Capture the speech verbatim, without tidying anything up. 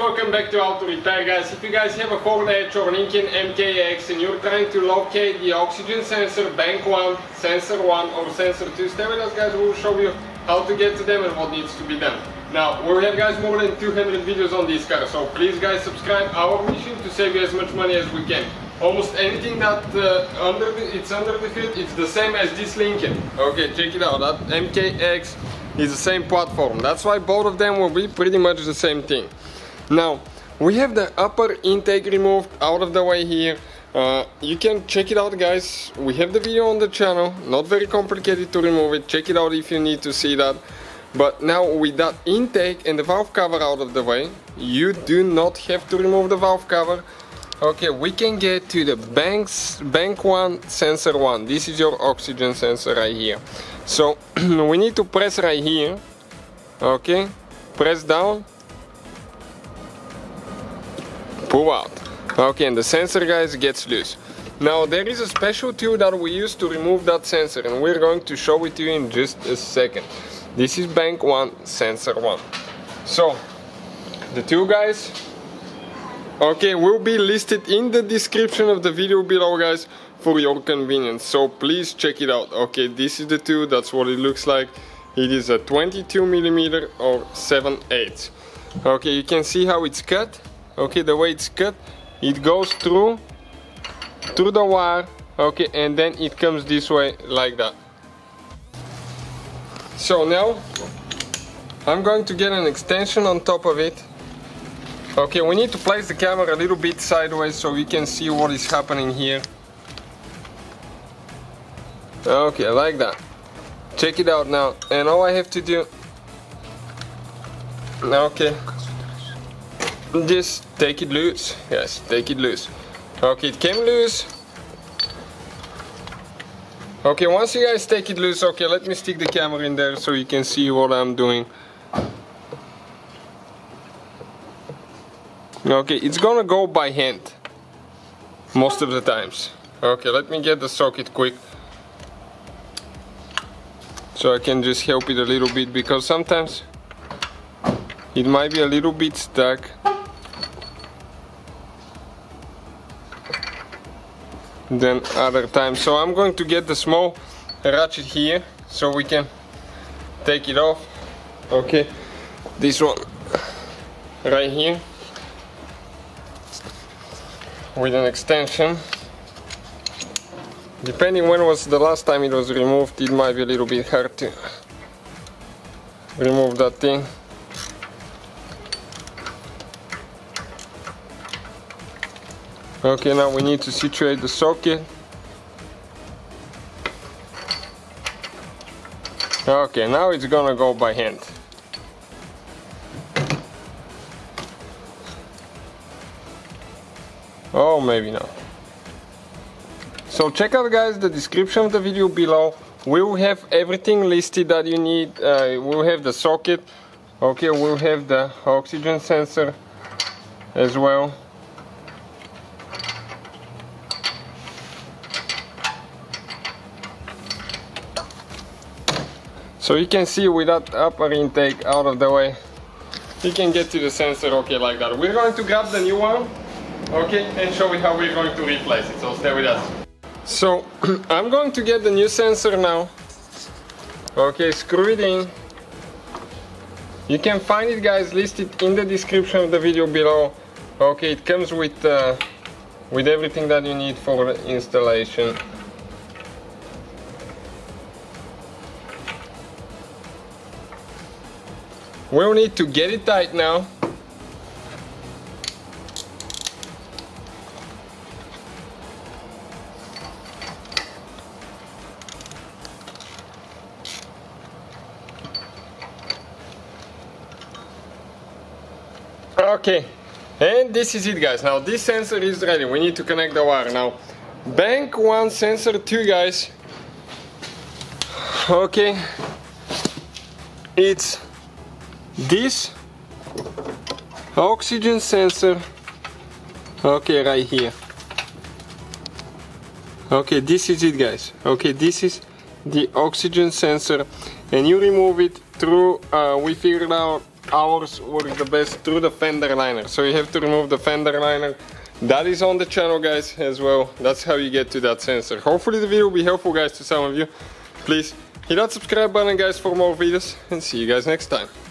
welcome back to Auto Repair, guys. If you guys have a Ford Edge or Lincoln M K X and you're trying to locate the oxygen sensor, bank one, sensor one or sensor two, stay with us guys, we'll show you how to get to them and what needs to be done. Now, we have guys more than two hundred videos on this car, so please guys subscribe. Our mission to save you as much money as we can. Almost anything that uh, under the, it's under the hood, it's the same as this Lincoln. Okay, check it out, that M K X is the same platform. That's why both of them will be pretty much the same thing. Now, we have the upper intake removed out of the way here. Uh, you can check it out guys, we have the video on the channel, not very complicated to remove it, check it out if you need to see that. But now with that intake and the valve cover out of the way, you do not have to remove the valve cover. Okay, we can get to the banks, bank one, sensor one. This is your oxygen sensor right here. So we need to press right here. Okay, press down, pull out. Okay, and the sensor guys gets loose. Now there is a special tool that we use to remove that sensor, and we're going to show it to you in just a second. This is bank one, sensor one. So the two guys, okay, will be listed in the description of the video below guys for your convenience, so please check it out. Okay, this is the two, that's what it looks like. It is a twenty-two millimeter or seven eighths. Okay, you can see how it's cut. Okay, the way it's cut, it goes through through the wire, okay, and then it comes this way like that. So now I'm going to get an extension on top of it. Okay, we need to place the camera a little bit sideways so we can see what is happening here. Okay, like that. Check it out now, and all I have to do, okay, just take it loose. Yes, take it loose. Okay, it came loose. Okay, once you guys take it loose, okay, let me stick the camera in there so you can see what I'm doing. Okay, it's gonna go by hand most of the times. Okay, let me get the socket quick so I can just help it a little bit, because sometimes it might be a little bit stuck. Than other times. So I'm going to get the small ratchet here so we can take it off. Okay, this one right here with an extension. Depending when was the last time it was removed, it might be a little bit hard to remove that thing. Okay, now we need to situate the socket. Okay, now it's gonna go by hand. Oh, maybe not. So check out guys the description of the video below. We will have everything listed that you need. Uh, we'll have the socket. Okay, we'll have the oxygen sensor as well. So you can see with that upper intake out of the way, you can get to the sensor, okay, like that. We're going to grab the new one, okay, and show you how we're going to replace it, so stay with us. So, I'm going to get the new sensor now. Okay, screw it in. You can find it guys listed in the description of the video below. Okay, it comes with, uh, with everything that you need for the installation. We'll need to get it tight now. Okay, and this is it guys. Now this sensor is ready. We need to connect the wire now. Bank one, sensor two guys. Okay, it's this oxygen sensor, okay, right here. Okay, this is it guys. Okay, this is the oxygen sensor, and you remove it through, uh, we figured out ours work the best through the fender liner. So you have to remove the fender liner. That is on the channel, guys, as well. That's how you get to that sensor. Hopefully the video will be helpful, guys, to some of you. Please hit that subscribe button, guys, for more videos, and see you guys next time.